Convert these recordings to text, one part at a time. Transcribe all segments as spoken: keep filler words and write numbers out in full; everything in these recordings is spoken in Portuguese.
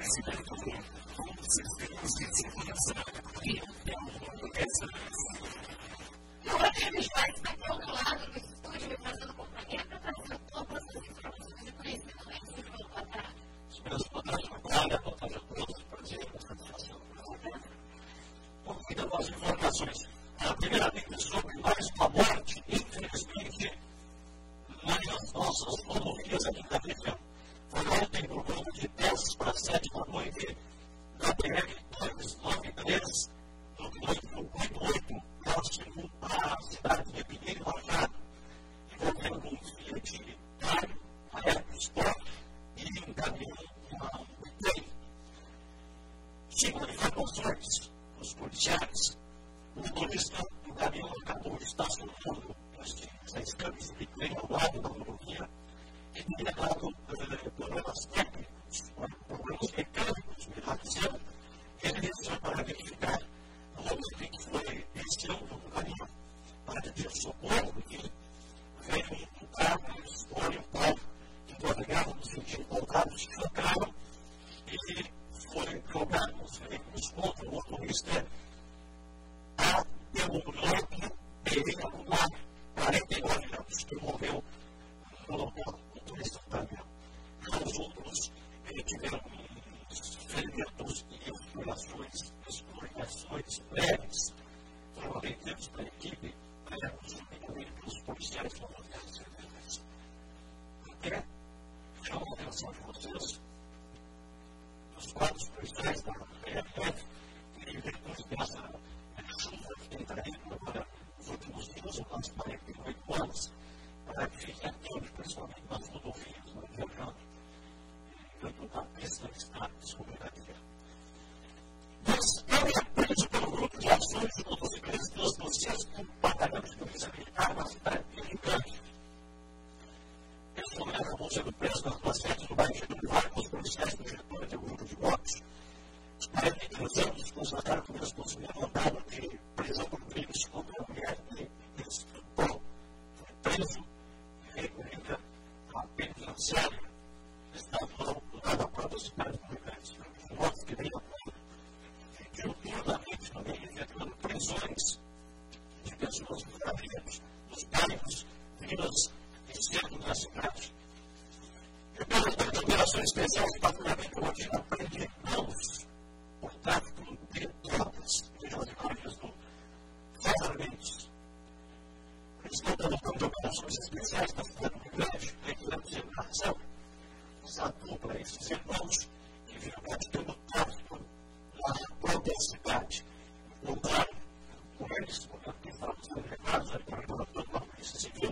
Especiais de faturamento hoje aprende mãos por tráfico de drogas, de jornalistas do vazamentos. Eles estão colocando operações especiais na cidade do Rio Grande, retirando circulação, usando dupla esses irmãos que viram praticando tráfico na própria cidade. Voltaram com eles, porque estavam sendo levados para a Polícia Civil.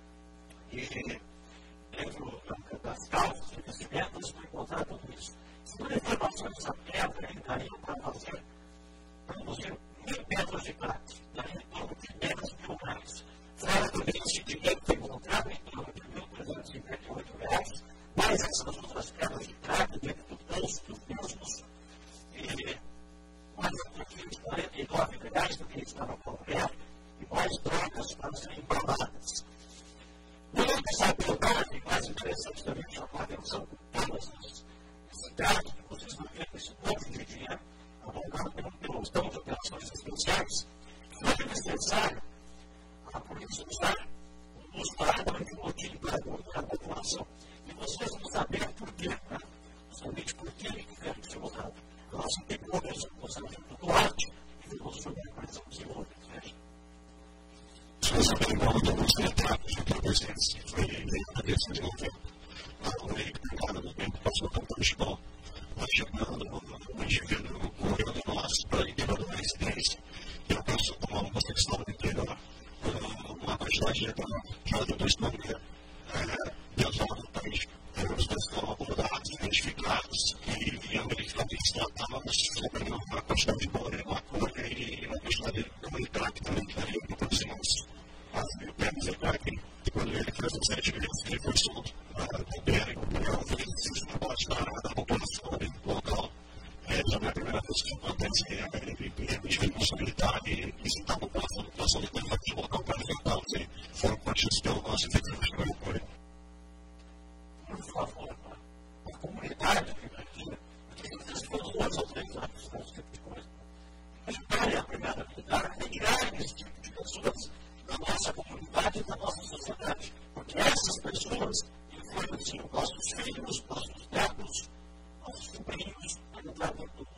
E dentro das causas de investimentos foi encontrar tudo isso. Segundo informações, a pedra daria para fazer, produzir mil metros de crack, daria em torno de dez mil reais. Fora do esse dinheiro foi encontrado em torno de mil trezentos e cinquenta e oito reais, mais essas outras pedras de crack dentro do bolso dos mesmos, e mais de quarenta e nove reais do que estava correto, e mais drogas para serem embaladas. O que sabe o lugar, mais interessante também chamar a atenção de todas as cidades que vocês vão ver esse monte de dinheiro abordado pelos dons de operações especiais, foi necessário a polícia usar uma arma de motivo para a população. E vocês vão saber por quê, né? Justamente por que ele quer ser usado. Nós temos uma execução do arte e vimos sobre a prisão de outros. Se você pergunta dos retratos de adolescentes, que foi na década de noventa, a lei pegada no tempo passou pelo Portugal, vai chegando um indivíduo morrendo nosso para interior da residência, e eu penso tomar uma sexual do interior, uma quantidade de já do estômago, pesada do país. Os dois foram abordados, identificados, e eu verificava que se tratava sobre uma quantidade de bola, uma cor e uma quantidade de crack também que daria para aproximar-se. Mil termos de crack, e quando ele fez os sete meses, ele foi solto do Bérico, por vezes, na parte da população do local. Já não é a primeira vez que acontece, ele fez curso militar e visitar a população, a população depois vai para o local para alimentá-los e foram partidos pelo nosso efetivo de apoio. Por favor, a comunidade que imagina, porque comportamento